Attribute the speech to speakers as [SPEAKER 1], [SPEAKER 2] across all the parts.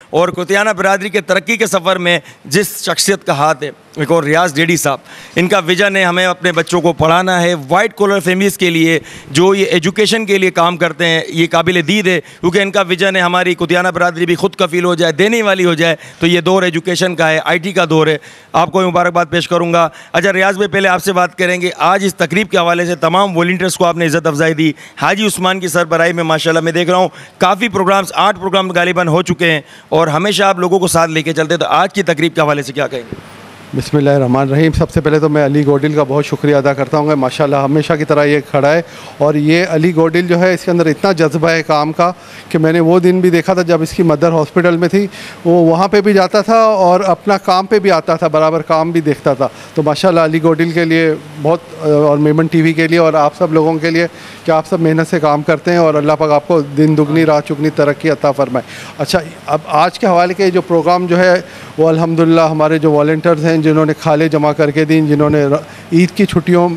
[SPEAKER 1] और कुतियाना बरादरी के तरक्की के सफ़र में जिस शख्सियत का हाथ है, एक और रियाज डेडी साहब, इनका विज़न है हमें अपने बच्चों को पढ़ाना है। वाइट कॉलर फैमिलीज़ के लिए जो ये एजुकेशन के लिए काम करते हैं, ये काबिल दीद है, क्योंकि इनका विज़न है हमारी कुतियाना बरादरी भी खुद कफ़ील हो जाए, देने वाली हो जाए। तो ये दौर एजुकेशन का है, IT का दौर है। आपको मुबारकबाद पेश करूँगा। अच्छा रियाज भाई, पहले आपसे बात करेंगे, आज इस तकरीब के हवाले से तमाम वॉलंटियर्स को आपने इज़्ज़त अफजाई दी। हाजी उस्मान की सरबराही में माशाल्लाह मैं देख रहा हूँ काफ़ी प्रोग्राम्स, 8 प्रोग्राम गालिबन हो चुके हैं और हमेशा आप लोगों को साथ लेके चलते हैं। तो आज की तकरीब के हवाले से क्या कहेंगे?
[SPEAKER 2] बिस्मिल्लाहिर्रहमानिर्रहीम। सबसे पहले तो मैं अली गोडिल का बहुत शुक्रिया अदा करता हूँ। माशाल्लाह हमेशा की तरह ये खड़ा है और ये अली गोडिल जो है, इसके अंदर इतना जज्बा है काम का कि मैंने वो दिन भी देखा था जब इसकी मदर हॉस्पिटल में थी, वो वहाँ पे भी जाता था और अपना काम पे भी आता था, बराबर काम भी देखता था। तो माशाल्लाह अली गोडिल के लिए बहुत, और मेमन TV के लिए और आप सब लोगों के लिए कि आप सब मेहनत से काम करते हैं और अल्लाह पाक आपको दिन दुगनी रात चुगनी तरक्की अता फरमाए। अच्छा, अब आज के हवाले के जो प्रोग्राम जो है वो अल्हम्दुलिल्लाह हमारे जो वॉलंटियर्स हैं जिन्होंने खाले जमा करके दी, जिन्होंने ईद की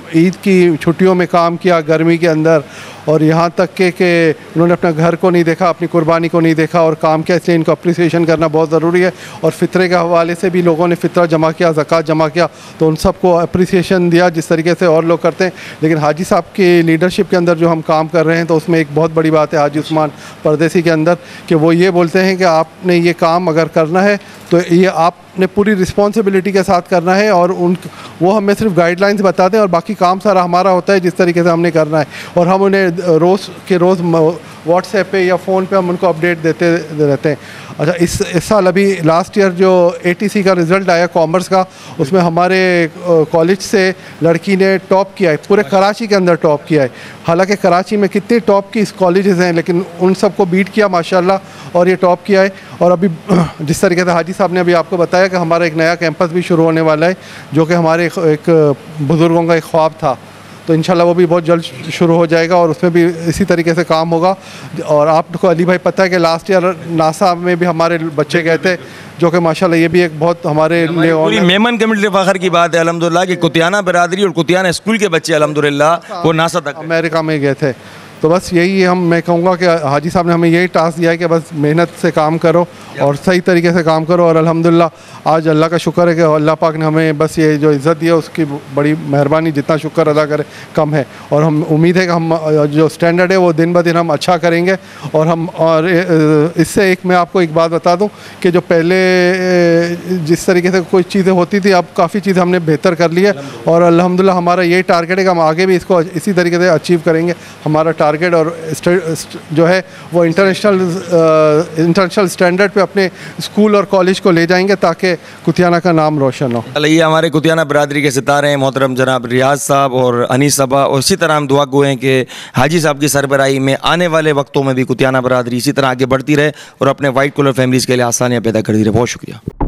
[SPEAKER 2] छुट्टियों में काम किया गर्मी के अंदर, और यहाँ तक कि उन्होंने अपना घर को नहीं देखा, अपनी कुर्बानी को नहीं देखा और काम किया, इसलिए इनको अप्रिसिएशन करना बहुत ज़रूरी है। और फ़ितरे के हवाले से भी लोगों ने फ़ितरा जमा किया, ज़कात जमा किया, तो उन सबको अप्रिसिएशन दिया जिस तरीके से और लोग करते हैं। लेकिन हाजी साहब की लीडरशिप के अंदर जो हम काम कर रहे हैं, तो उसमें एक बहुत बड़ी बात है हाजी उस्मान परदेसी के अंदर कि वो ये बोलते हैं कि आपने ये काम अगर करना है तो ये आपने पूरी रिस्पॉन्सिबिलिटी के साथ करना है, और वो हमें सिर्फ गाइडलाइंस बताते हैं और बाकी काम सारा हमारा होता है जिस तरीके से हमने करना है। और हम उन्हें रोज़ के रोज़ व्हाट्सएप पे या फ़ोन पे हम उनको अपडेट देते रहते हैं। अच्छा, इस साल अभी लास्ट ईयर जो ATC का रिज़ल्ट आया कॉमर्स का, उसमें हमारे कॉलेज से लड़की ने टॉप किया है, पूरे कराची के अंदर टॉप किया है। हालांकि कराची में कितने टॉप की कॉलेजेस हैं, लेकिन उन सबको बीट किया माशाल्लाह और ये टॉप किया है। और अभी जिस तरीके से हाजी साहब ने अभी आपको बताया कि हमारा एक नया कैंपस भी शुरू होने वाला है, जो कि हमारे एक बुज़ुर्गों का एक ख्वाब था, तो इंशाल्लाह वो भी बहुत जल्द शुरू हो जाएगा और उसमें भी इसी तरीके से काम होगा। और आपको अली भाई पता है कि लास्ट ईयर नासा में भी हमारे बच्चे गए थे, जो कि माशाल्लाह ये भी एक बहुत हमारे लिए
[SPEAKER 1] मेमन कम्युनिटी फ़ख्र की बात है अल्हम्दुलिल्लाह कि कुतियाना बरादरी और कुतियाना स्कूल के बच्चे अल्हम्दुलिल्लाह वो नासा तक
[SPEAKER 2] अमेरिका में गए थे। तो बस यही मैं कहूँगा कि हाजी साहब ने हमें यही टास्क दिया है कि बस मेहनत से काम करो और सही तरीके से काम करो। और अल्हम्दुलिल्लाह आज अल्लाह का शुक्र है कि अल्लाह पाक ने हमें बस ये जो इज़्ज़त दी है उसकी बड़ी मेहरबानी, जितना शुक्र अदा करे कम है। और हम उम्मीद है कि हम जो स्टैंडर्ड है वो दिन ब दिन हम अच्छा करेंगे। और इससे एक मैं आपको एक बात बता दूं कि जो पहले जिस तरीके से कोई चीज़ें होती थी, अब काफ़ी चीज़ें हमने बेहतर कर ली है और अल्हम्दुलिल्लाह हमारा यही टारगेट है कि हम आगे भी इसको इसी तरीके से अचीव करेंगे। हमारा टारगेट और जो है वो इंटरनेशनल स्टैंडर्ड पे अपने स्कूल और कॉलेज को ले जाएंगे ताकि कुतियाना का नाम रोशन हो।
[SPEAKER 1] ये हमारे कुतियाना बरादरी के सितारे हैं मोहतरम जनाब रियाज साहब और अनीस साहबा, और इसी तरह हम दुआ गो हैं कि हाजी साहब की सरबराही में आने वाले वक्तों में भी कुतियाना बरादरी इसी तरह आगे बढ़ती रहे और अपने वाइट कॉलर फैमिलीज़ के लिए आसानियाँ पैदा करती रहे। बहुत शुक्रिया।